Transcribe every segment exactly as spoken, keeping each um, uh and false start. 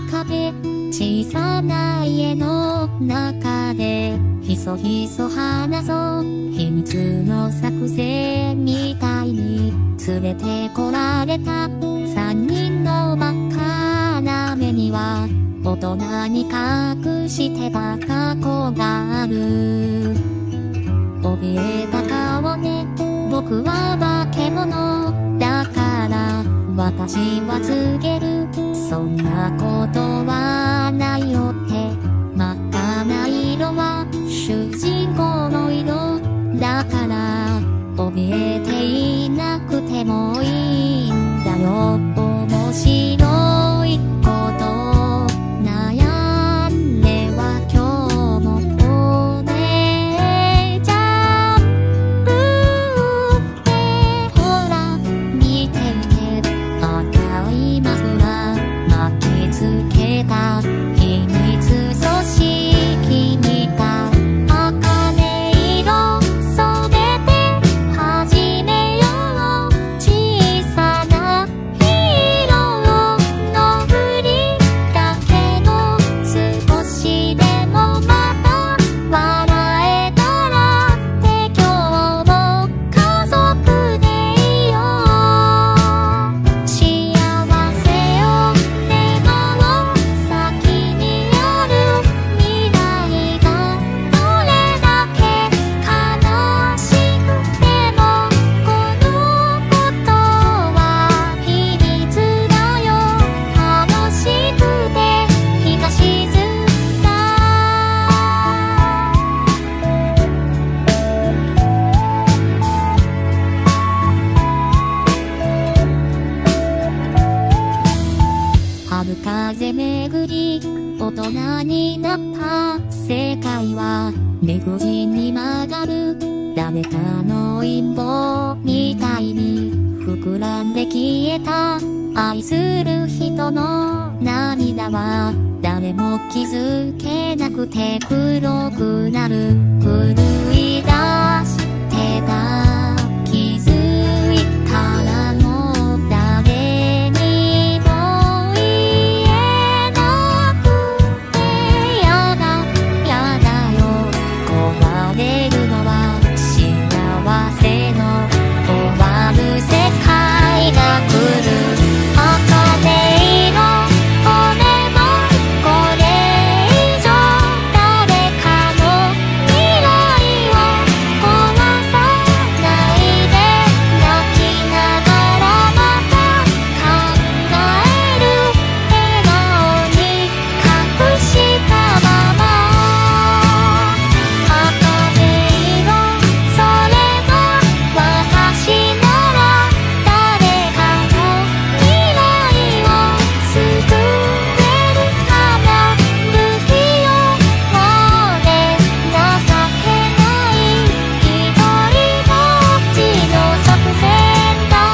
壁、小さな家の中でひそひそ話そう。秘密の作戦みたいに連れてこられた三人の真っ赤な目には大人に隠してた過去がある。怯えた顔ね、僕は化け物だから私は告げる。そんなことはないよって。真っ赤な色は主人公の色だから怯えていなくてもいいんだよ。面白いこと悩んでは今日もお姉ちゃんぶってほら見ていて。赤いマフラー巻きつけた秘密組織みたい。茜色染めて始めよう。小さなヒーローのふりだけど少しでもまた笑えたらって今日も家族でいよう。幸せを願おう。先にある未来がどれだけ悲しくてもこのことは秘密だよ。楽しくて日が沈んだ。春風めぐり大人になった世界は理不尽に曲がる。誰かの陰謀みたいに膨らんで消えた。愛する人の涙は誰も気づけなくて黒くなる。狂い出してた気づいたらもう誰にも言えなくてやだやだよ。壊れるのは幸せの終わる世界が来る。茜色骨もこれ以上誰かの未来を壊さないで。泣きながらまた考える。笑顔に隠したまま茜色、それが私なら誰かの未来を救えるかな。不器用で情けない一人ぼっちの作戦だ。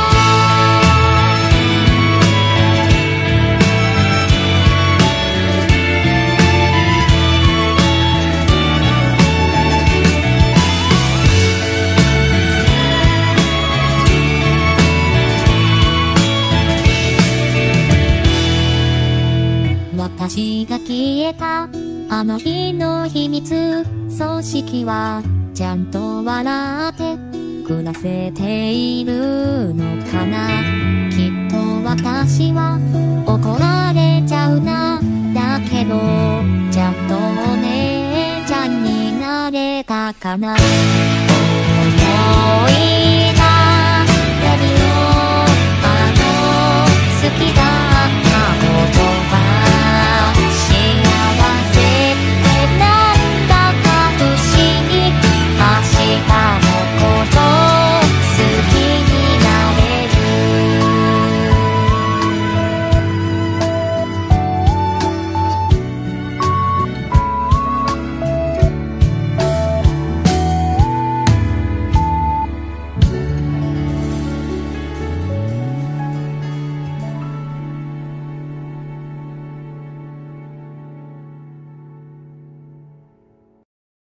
私が消えたあの日の秘密組織はちゃんと笑って暮らせているのかな。きっと私は怒られちゃうな。だけどちゃんとお姉ちゃんになれたかな。